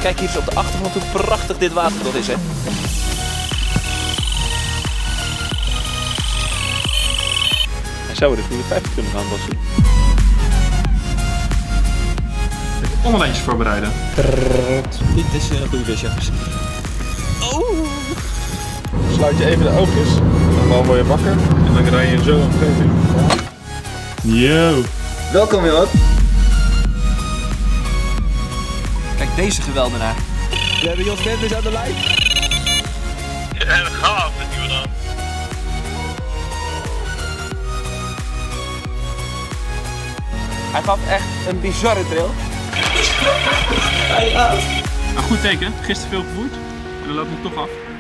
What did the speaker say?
Kijk hier eens op de achtergrond hoe prachtig dit water toch is, hè. Hij zou de Tour de 50 kunnen gaan bossen. Onderlijntjes voorbereiden. Dit is een goede vis, jongens. Oh! Sluit je even de oogjes, dan word je wakker en dan rij je zo omgeving. Yo! Welkom Johan. Kijk deze geweldenaar. We hebben Jos Wenders aan de lijn. En gaaf met die dan. Hij gaf echt een bizarre trail. Een goed teken. Gisteren veel gevoerd. En dan loopt het toch af.